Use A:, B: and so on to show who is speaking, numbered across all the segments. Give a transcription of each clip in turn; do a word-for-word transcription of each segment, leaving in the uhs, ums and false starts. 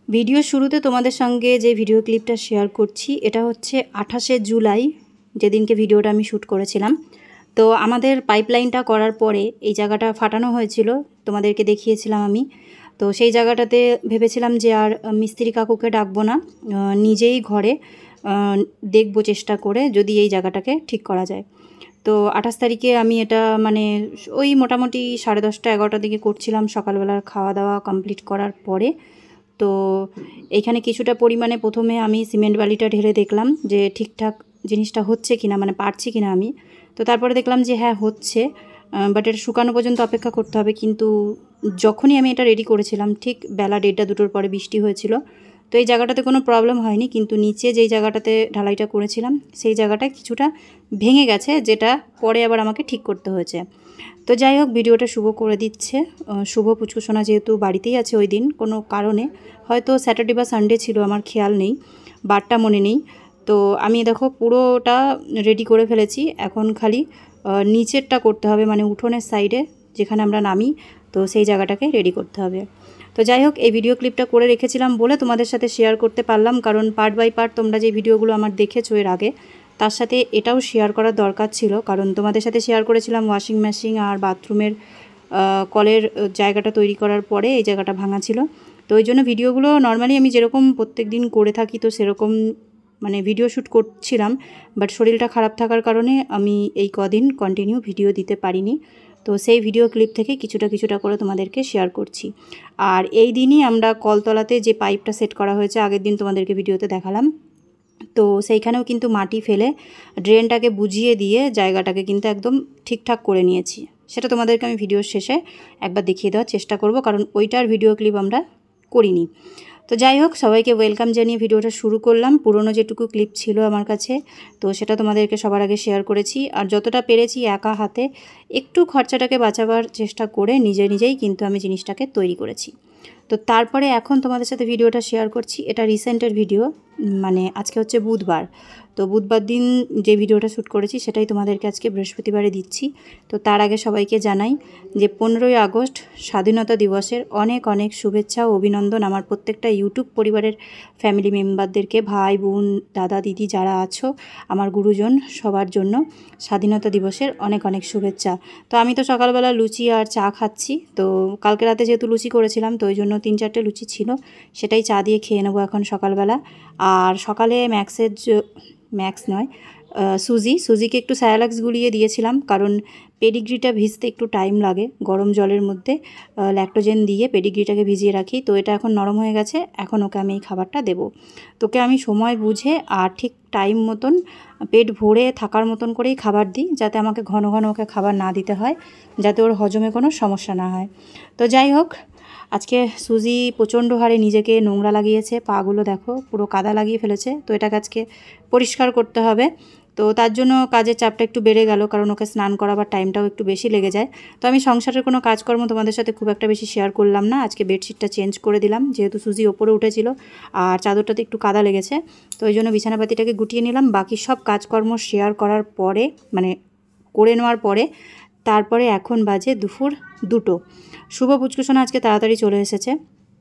A: Video শুরুতে তোমাদের সঙ্গে যে ভিডিও ক্লিপটা শেয়ার করছি এটা হচ্ছে আঠাশে জুলাই যেদিনকে ভিডিওটা আমি শ্যুট করেছিলাম। তো আমাদের পাইপলাইনটা করার পরে এই জায়গাটা ফাটানো হয়েছিল, তোমাদেরকে দেখিয়েছিলাম আমি। তো সেই জায়গাটাতে ভেবেছিলাম যে আর মিস্ত্রি কাকুকে ডাকবো না, নিজেই ঘরে দেখবো চেষ্টা করে যদি এই জায়গাটাকে ঠিক করা যায়। তো আঠাশ তারিখে আমি এটা মানে ওই মোটামুটি সাড়ে দশটা এগারোটার দিকে করছিলাম, সকালবেলার খাওয়া দাওয়া কমপ্লিট করার পরে। তো এইখানে কিছুটা পরিমাণে প্রথমে আমি সিমেন্ট বালিটা ঢেলে দেখলাম যে ঠিকঠাক জিনিসটা হচ্ছে কিনা, মানে পারছি কিনা আমি। তো তারপরে দেখলাম যে হ্যাঁ হচ্ছে, বাট এটা শুকানো পর্যন্ত অপেক্ষা করতে হবে। কিন্তু যখনই আমি এটা রেডি করেছিলাম ঠিক বেলা দেড়টা দুটোর পরে বৃষ্টি হয়েছিল। তো এই জায়গাটাতে কোনো প্রবলেম হয়নি, কিন্তু নিচে যেই জায়গাটাতে ঢালাইটা করেছিলাম সেই জায়গাটা কিছুটা ভেঙে গেছে, যেটা পরে আবার আমাকে ঠিক করতে হয়েছে। তো যাই হোক, ভিডিওটা শুভ করে দিচ্ছে। শুভ পুচকুসোনা যেহেতু বাড়িতেই আছে ওই দিন কোনো কারণে, হয়তো স্যাটারডে বা সানডে ছিল, আমার খেয়াল নেই, বারটা মনে নেই। তো আমি দেখো পুরোটা রেডি করে ফেলেছি, এখন খালি নিচেরটা করতে হবে, মানে উঠোনের সাইডে যেখানে আমরা নামি, তো সেই জায়গাটাকে রেডি করতে হবে। তো যাই হোক, এই ভিডিও ক্লিপটা করে রেখেছিলাম বলে তোমাদের সাথে শেয়ার করতে পারলাম, কারণ পার্ট বাই পার্ট তোমরা যে ভিডিওগুলো আমার দেখেছো এর আগে, তার সাথে এটাও শেয়ার করার দরকার ছিল। কারণ তোমাদের সাথে শেয়ার করেছিলাম ওয়াশিং মেশিন আর বাথরুমের কলের জায়গাটা তৈরি করার পরে এই জায়গাটা ভাঙা ছিল। তো ওই জন্য ভিডিওগুলো নর্মালি আমি যেরকম প্রত্যেক দিন করে থাকি তো সেরকম মানে ভিডিও শ্যুট করছিলাম, বাট শরীরটা খারাপ থাকার কারণে আমি এই কদিন কন্টিনিউ ভিডিও দিতে পারিনি। তো সেই ভিডিও ক্লিপ থেকে কিছুটা কিছুটা করে তোমাদেরকে শেয়ার করছি। আর এই দিনই আমরা কলতলাতে যে পাইপটা সেট করা হয়েছে আগের দিন তোমাদেরকে ভিডিওতে দেখালাম, তো সেইখানেও কিন্তু মাটি ফেলে ড্রেনটাকে বুঝিয়ে দিয়ে জায়গাটাকে কিন্তু একদম ঠিকঠাক করে নিয়েছি। সেটা তোমাদেরকে আমি ভিডিওর শেষে একবার দেখিয়ে দেওয়ার চেষ্টা করব, কারণ ওইটার ভিডিও ক্লিপ আমরা করিনি। তো যাই হোক, সবাইকে ওয়েলকাম জানিয়ে ভিডিওটা শুরু করলাম। পুরনো যেটুকু ক্লিপ ছিল আমার কাছে, তো সেটা তোমাদেরকে সবার আগে শেয়ার করেছি। আর যতটা পেরেছি একা হাতে একটু খরচাটাকে বাঁচাবার চেষ্টা করে নিজে নিজেই কিন্তু আমি জিনিসটাকে তৈরি করেছি। তো তারপরে এখন তোমাদের সাথে ভিডিওটা শেয়ার করছি, এটা রিসেন্টের ভিডিও, মানে আজকে হচ্ছে বুধবার। তো বুধবার দিন যে ভিডিওটা শ্যুট করেছি সেটাই তোমাদেরকে আজকে বৃহস্পতিবারে দিচ্ছি। তো তার আগে সবাইকে জানাই যে পনেরোই আগস্ট স্বাধীনতা দিবসের অনেক অনেক শুভেচ্ছা ও অভিনন্দন আমার প্রত্যেকটা ইউটিউব পরিবারের ফ্যামিলি মেম্বারদেরকে, ভাই বোন দাদা দিদি যারা আছো, আমার গুরুজন, সবার জন্য স্বাধীনতা দিবসের অনেক অনেক শুভেচ্ছা। তো আমি তো সকালবেলা লুচি আর চা খাচ্ছি। তো কালকে রাতে যেহেতু লুচি করেছিলাম তো ওই জন্য তিন চারটে লুচি ছিল, সেটাই চা দিয়ে খেয়ে নেবো এখন সকালবেলা। আর সকালে ম্যাক্সের ম্যাক্স নয় সুজি সুজিকে একটু স্যালাক্স গুলিয়ে দিয়েছিলাম, কারণ পেডিগ্রিটা ভিজতে একটু টাইম লাগে, গরম জলের মধ্যে ল্যাক্টোজেন দিয়ে পেডিগ্রিটাকে ভিজিয়ে রাখি। তো এটা এখন নরম হয়ে গেছে, এখন ওকে আমি এই খাবারটা দেবো। তোকে আমি সময় বুঝে আর ঠিক টাইম মতন পেট ভরে থাকার মতন করেই খাবার দিই, যাতে আমাকে ঘন ঘন ওকে খাবার না দিতে হয়, যাতে ওর হজমে কোনো সমস্যা না হয়। তো যাই হোক, আজকে সুজি প্রচণ্ড হারে নিজেকে নোংরা লাগিয়েছে, পাগুলো দেখো পুরো কাদা লাগিয়ে ফেলেছে। তো এটাকে আজকে পরিষ্কার করতে হবে। তো তার জন্য কাজের চাপটা একটু বেড়ে গেল, কারণ ওকে স্নান করাবার টাইমটাও একটু বেশি লেগে যায়। তো আমি সংসারের কোনো কাজকর্ম তোমাদের সাথে খুব একটা বেশি শেয়ার করলাম না। আজকে বেডশিটটা চেঞ্জ করে দিলাম, যেহেতু সুজি ওপরে উঠেছিল আর চাদরটাতে একটু কাদা লেগেছে। তো ওই জন্য বিছানাপাতিটাকে গুটিয়ে নিলাম। বাকি সব কাজকর্ম শেয়ার করার পরে, মানে করে নেওয়ার পরে, তারপরে এখন বাজে দুপুর দুটো। শুভ পুচকুসোনা আজকে তাড়াতাড়ি চলে এসেছে,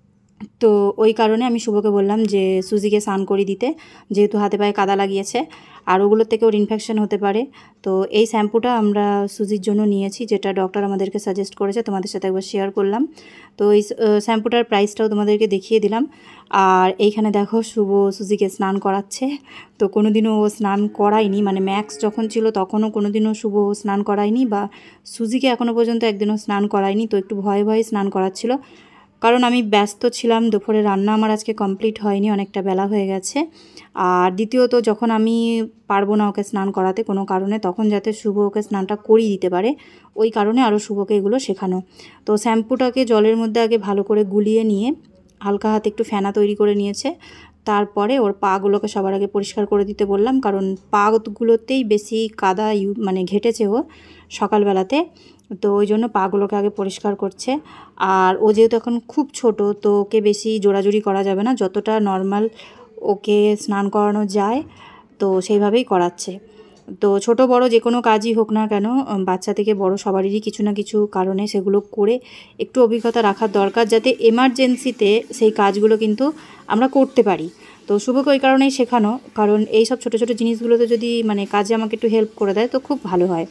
A: তো ওই কারণে আমি শুভকে বললাম যে সুজিকে স্নান করে দিতে, যেহেতু হাতে পায়ে কাদা লাগিয়েছে আর ওগুলোর থেকে ওর ইনফেকশন হতে পারে। তো এই শ্যাম্পুটা আমরা সুজির জন্য নিয়েছি, যেটা ডক্টর আমাদেরকে সাজেস্ট করেছে, তোমাদের সাথে একবার শেয়ার করলাম। তো এই শ্যাম্পুটার প্রাইসটাও তোমাদেরকে দেখিয়ে দিলাম। আর এইখানে দেখো শুভ সুজিকে স্নান করাচ্ছে। তো কোনো দিনও ও স্নান করায়নি, মানে ম্যাক্স যখন ছিল তখনও কোনো দিনও শুভ স্নান করায়নি, বা সুজিকে এখনও পর্যন্ত একদিনও স্নান করায়নি। তো একটু ভয়ে ভয়ে স্নান করাচ্ছিল, কারণ আমি ব্যস্ত ছিলাম, দুপুরে রান্না আমার আজকে কমপ্লিট হয়নি, অনেকটা বেলা হয়ে গেছে। আর দ্বিতীয়ত যখন আমি পারবো না ওকে স্নান করাতে কোনো কারণে, তখন যাতে শুভ ওকে স্নানটা করিয়ে দিতে পারে, ওই কারণে আরও শুভকে এগুলো শেখানো। তো শ্যাম্পুটাকে জলের মধ্যে আগে ভালো করে গুলিয়ে নিয়ে হালকা হাতে একটু ফেনা তৈরি করে নিয়েছে। তারপরে ওর পাগুলোকে সবার আগে পরিষ্কার করে দিতে বললাম, কারণ পাগুলোতেই বেশি কাদা ইউ মানে ঘেটেছে ও সকালবেলাতে। তো ওই জন্য পাগুলোকে আগে পরিষ্কার করছে। আর ও যেহেতু এখন খুব ছোট, তো ওকে বেশি জোড়াজুড়ি করা যাবে না, যতটা নর্মাল ওকে স্নান করানো যায় তো সেইভাবেই করাচ্ছে। তো ছোট বড় যে কোনো কাজই হোক না কেন, বাচ্চা থেকে বড় সবারই কিছু না কিছু কারণে সেগুলো করে একটু অভিজ্ঞতা রাখার দরকার, যাতে এমার্জেন্সিতে সেই কাজগুলো কিন্তু আমরা করতে পারি। তো শুভকে ওই কারণেই শেখানো, কারণ এই সব ছোটো ছোটো জিনিসগুলোতে যদি মানে কাজে আমাকে একটু হেল্প করে দেয় তো খুব ভালো হয়।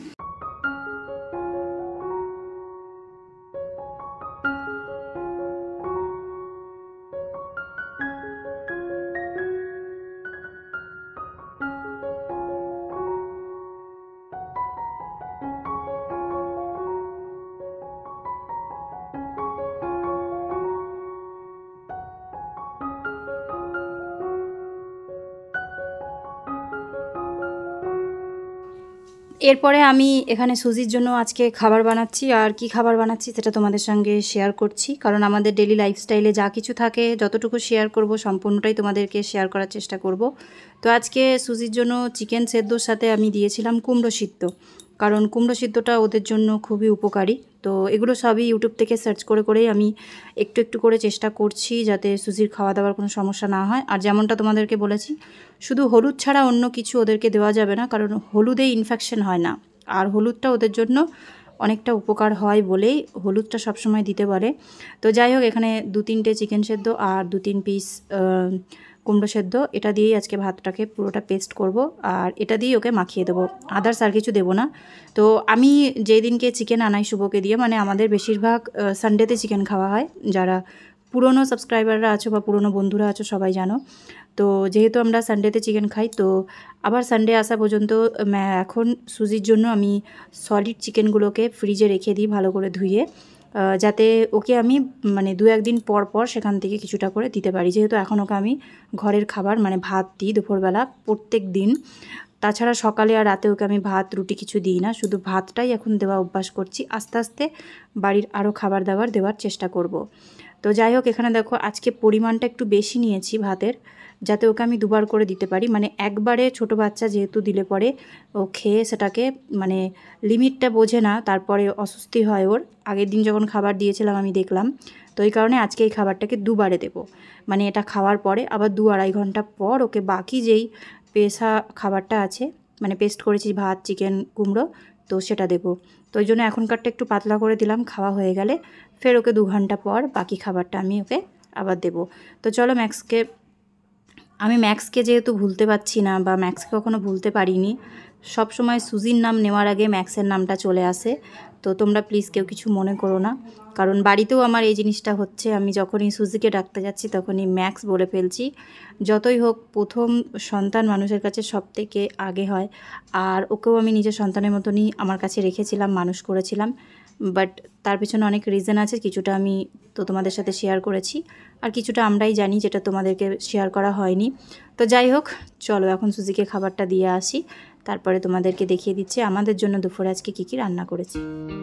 A: এরপরে আমি এখানে সুজির জন্য আজকে খাবার বানাচ্ছি, আর কি খাবার বানাচ্ছি সেটা তোমাদের সঙ্গে শেয়ার করছি, কারণ আমাদের ডেলি লাইফস্টাইলে যা কিছু থাকে যতটুকু শেয়ার করব সম্পূর্ণটাই তোমাদেরকে শেয়ার করার চেষ্টা করব। তো আজকে সুজির জন্য চিকেন সেদ্ধর সাথে আমি দিয়েছিলাম কুমড়ো সিদ্ধ, কারণ কুমড়ো সিদ্ধটা ওদের জন্য খুবই উপকারী। তো এগুলো সবই ইউটিউব থেকে সার্চ করে করেই আমি একটু একটু করে চেষ্টা করছি যাতে সুজির খাওয়া দাওয়ার কোনো সমস্যা না হয়। আর যেমনটা তোমাদেরকে বলেছি, শুধু হলুদ ছাড়া অন্য কিছু ওদেরকে দেওয়া যাবে না, কারণ হলুদে ইনফেকশন হয় না, আর হলুদটা ওদের জন্য অনেকটা উপকার হয় বলেই হলুদটা সবসময় দিতে পারে। তো যাই হোক, এখানে দু তিনটে চিকেন সেদ্ধ আর দু তিন পিস কুমড়ো সেদ্ধ, এটা দিয়েই আজকে ভাতটাকে পুরোটা পেস্ট করব, আর এটা দিয়েই ওকে মাখিয়ে দেবো, আদার্স আর কিছু দেবো না। তো আমি যেই দিনকে চিকেন আনাই শুভকে দিয়ে, মানে আমাদের বেশিরভাগ সানডেতে চিকেন খাওয়া হয়, যারা পুরনো সাবস্ক্রাইবাররা আছো বা পুরনো বন্ধুরা আছো সবাই জানো। তো যেহেতু আমরা সানডেতে চিকেন খাই, তো আবার সানডে আসা পর্যন্ত এখন সুজির জন্য আমি সলিড চিকেনগুলোকে ফ্রিজে রেখে দিই ভালো করে ধুয়ে, যাতে ওকে আমি মানে দু একদিন পর পর সেখান থেকে কিছুটা করে দিতে পারি, যেহেতু এখন ওকে আমি ঘরের খাবার মানে ভাত দিই দুপুরবেলা প্রত্যেক দিন। তাছাড়া সকালে আর রাতে ওকে আমি ভাত রুটি কিছু দিই না, শুধু ভাতটাই এখন দেওয়া অভ্যাস করছি। আস্তে আস্তে বাড়ির আরও খাবার দাবার দেওয়ার চেষ্টা করব। তো যাই হোক, এখানে দেখো আজকে পরিমাণটা একটু বেশি নিয়েছি ভাতের, যাতে ওকে আমি দুবার করে দিতে পারি। মানে একবারে ছোট বাচ্চা যেহেতু দিলে পরে ও খেয়ে সেটাকে মানে লিমিটটা বোঝে না, তারপরে অস্বস্তি হয় ওর। আগের দিন যখন খাবার দিয়েছিলাম আমি দেখলাম, তো এই কারণে আজকে এই খাবারটাকে দুবারে দেবো। মানে এটা খাওয়ার পরে আবার দু আড়াই ঘন্টা পর ওকে বাকি যেই পেশা খাবারটা আছে, মানে পেস্ট করেছি ভাত চিকেন কুমড়ো, তো সেটা দেবো। তো ওই জন্য এখনকারটা একটু পাতলা করে দিলাম, খাওয়া হয়ে গেলে ফের ওকে দু ঘন্টা পর বাকি খাবারটা আমি ওকে আবার দেবো। তো চলো, ম্যাক্সকে আমি ম্যাক্সকে যেহেতু ভুলতে পারছি না বা ম্যাক্সকে কখনো ভুলতে পারিনি, সব সময় সুজির নাম নেওয়ার আগে ম্যাক্সের নামটা চলে আসে। তো তোমরা প্লিজ কেউ কিছু মনে করো না, কারণ বাড়িতেও আমার এই জিনিসটা হচ্ছে, আমি যখনই সুজিকে ডাকতে যাচ্ছি তখনই ম্যাক্স বলে ফেলছি। যতই হোক প্রথম সন্তান মানুষের কাছে সব থেকে আগে হয়, আর ওকেও আমি নিজের সন্তানের মতনই আমার কাছে রেখেছিলাম, মানুষ করেছিলাম। বাট তার পেছনে অনেক রিজন আছে, কিছুটা আমি তো তোমাদের সাথে শেয়ার করেছি, আর কিছুটা আমরাই জানি যেটা তোমাদেরকে শেয়ার করা হয়নি। তো যাই হোক, চলো এখন সুজিকে খাবারটা দিয়ে আসি, তারপরে তোমাদেরকে দেখিয়ে দিচ্ছি আমাদের জন্য দুপুরে আজকে কী কী রান্না করেছি।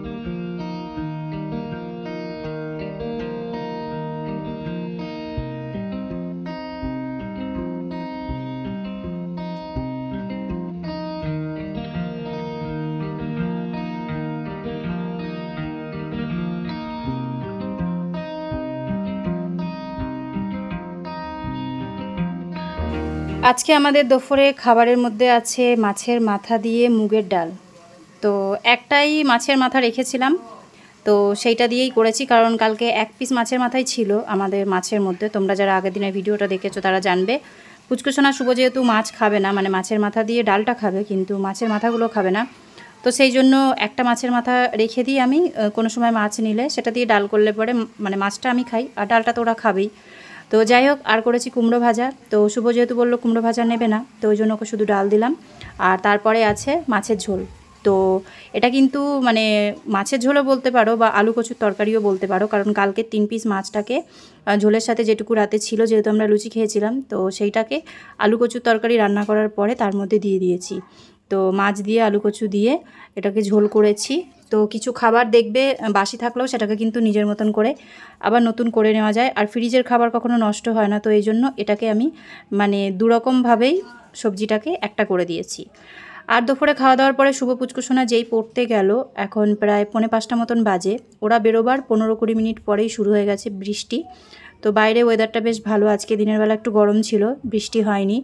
A: আজকে আমাদের দুপুরে খাবারের মধ্যে আছে মাছের মাথা দিয়ে মুগের ডাল। তো একটাই মাছের মাথা রেখেছিলাম, তো সেইটা দিয়েই করেছি, কারণ কালকে এক পিস মাছের মাথাই ছিল আমাদের মাছের মধ্যে। তোমরা যারা আগের দিনের ভিডিওটা দেখেছো তারা জানবে। পুচকুসোনা শুভ যেহেতু মাছ খাবে না, মানে মাছের মাথা দিয়ে ডালটা খাবে কিন্তু মাছের মাথাগুলো খাবে না, তো সেই জন্য একটা মাছের মাথা রেখে দিই আমি। কোনো সময় মাছ নিলে সেটা দিয়ে ডাল করলে পরে মানে মাছটা আমি খাই আর ডালটা তো ওরা খাবেই। তো যাই হোক, আর করেছি কুমড়ো ভাজা। তো শুভ যেহেতু বললো কুমড়ো ভাজা নেবে না, তো ওই জন্য ওকে শুধু ডাল দিলাম। আর তারপরে আছে মাছের ঝোল। তো এটা কিন্তু মানে মাছের ঝোলও বলতে পারো বা আলু কচুর তরকারিও বলতে পারো, কারণ কালকে তিন পিস মাছটাকে ঝোলের সাথে যেটুকু রাতে ছিল, যেহেতু আমরা লুচি খেয়েছিলাম, তো সেইটাকে আলু কচুর তরকারি রান্না করার পরে তার মধ্যে দিয়ে দিয়েছি। তো মাছ দিয়ে আলু কচু দিয়ে এটাকে ঝোল করেছি। তো কিছু খাবার দেখবে বাসি থাকলেও সেটাকে কিন্তু নিজের মতন করে আবার নতুন করে নেওয়া যায়, আর ফ্রিজের খাবার কখনো নষ্ট হয় না। তো এই জন্য এটাকে আমি মানে দুরকমভাবেই সবজিটাকে একটা করে দিয়েছি। আর দুপুরে খাওয়া দাওয়ার পরে শুভ পুচকুসোনা যেই পড়তে গেল, এখন প্রায় পৌনে পাঁচটা মতন বাজে, ওরা বেরোবার পনেরো কুড়ি মিনিট পরেই শুরু হয়ে গেছে বৃষ্টি। তো বাইরে ওয়েদারটা বেশ ভালো, আজকে দিনের বেলা একটু গরম ছিল, বৃষ্টি হয়নি।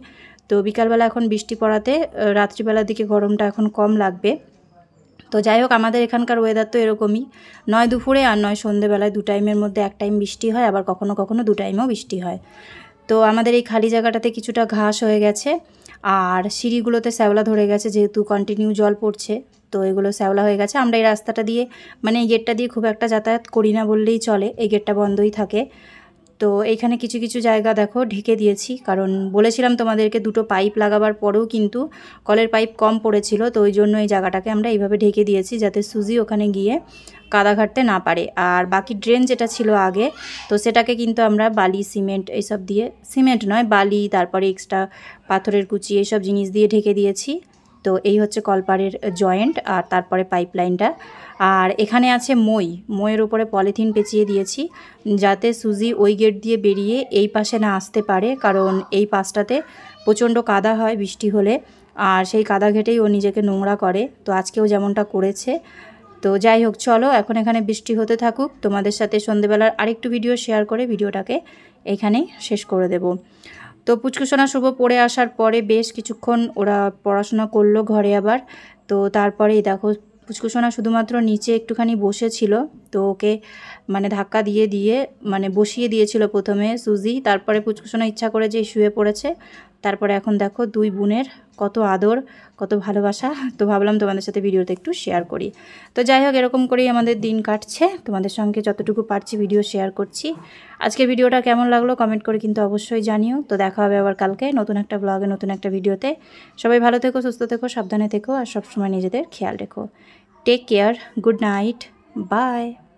A: তো বিকালবেলা এখন বৃষ্টি পড়াতে রাত্রিবেলার দিকে গরমটা এখন কম লাগবে। তো যাই হোক, আমাদের এখানকার ওয়েদার তো এরকমই, নয় দুপুরে আর নয় সন্ধেবেলায়, দু টাইমের মধ্যে এক টাইম বৃষ্টি হয়, আবার কখনো কখনো দু টাইমেও বৃষ্টি হয়। তো আমাদের এই খালি জায়গাটাতে কিছুটা ঘাস হয়ে গেছে, আর সিঁড়িগুলোতে শ্যাওলা ধরে গেছে, যেহেতু কন্টিনিউ জল পড়ছে তো এগুলো শ্যাওলা হয়ে গেছে। আমরা এই রাস্তাটা দিয়ে, মানে এই গেটটা দিয়ে খুব একটা যাতায়াত করি না বললেই চলে, এই গেটটা বন্ধই থাকে। তো এইখানে কিছু কিছু জায়গা দেখো ঢেকে দিয়েছি, কারণ বলেছিলাম তোমাদেরকে দুটো পাইপ লাগাবার পরেও কিন্তু কলের পাইপ কম পড়েছিল, তো ওই জন্য এই জায়গাটাকে আমরা এইভাবে ঢেকে দিয়েছি যাতে সুজি ওখানে গিয়ে কাদা ঘাঁটতে না পারে। আর বাকি ড্রেন যেটা ছিল আগে, তো সেটাকে কিন্তু আমরা বালি সিমেন্ট এইসব দিয়ে, সিমেন্ট নয় বালি, তারপরে এক্সট্রা পাথরের কুচি এইসব জিনিস দিয়ে ঢেকে দিয়েছি। তো এই হচ্ছে কলপাড়ের জয়েন্ট, আর তারপরে পাইপ লাইনটা। আর এখানে আছে মই, মইয়ের উপরে পলিথিন পেঁচিয়ে দিয়েছি যাতে সুজি ওই গেট দিয়ে বেরিয়ে এই পাশে না আসতে পারে, কারণ এই পাশটাতে প্রচণ্ড কাদা হয় বৃষ্টি হলে, আর সেই কাদা ঘেটেই ও নিজেকে নোংরা করে। তো আজকেও যেমনটা করেছে। তো যাই হোক, চলো এখন এখানে বৃষ্টি হতে থাকুক, তোমাদের সাথে সন্ধেবেলার আরেকটু ভিডিও শেয়ার করে ভিডিওটাকে এখানেই শেষ করে দেব। তো পুচকুসোনা শুভ পড়ে আসার পরে বেশ কিছুক্ষণ ওরা পড়াশোনা করলো ঘরে আবার। তো তারপরেই দেখো পুচকুসোনা শুধুমাত্র নিচে একটুখানি বসেছিল, তো ওকে মানে ধাক্কা দিয়ে দিয়ে মানে বসিয়ে দিয়েছিল প্রথমে সুজি, তারপরে পুচকুসোনা ইচ্ছা করে যে শুয়ে পড়েছে। তারপরে এখন দেখো দুই বোনের কত আদর, কত ভালোবাসা। তো ভাবলাম তোমাদের সাথে ভিডিওতে একটু শেয়ার করি। তো যাই হোক, এরকম করেই আমাদের দিন কাটছে, তোমাদের সঙ্গে যতটুকু পারছি ভিডিও শেয়ার করছি। আজকের ভিডিওটা কেমন লাগলো কমেন্ট করে কিন্তু অবশ্যই জানিও। তো দেখা হবে আবার কালকে নতুন একটা ব্লগে, নতুন একটা ভিডিওতে। সবাই ভালো থেকো, সুস্থ থেকো, সাবধানে থেকো, আর সবসময় নিজেদের খেয়াল রেখো। Take care, good night, by.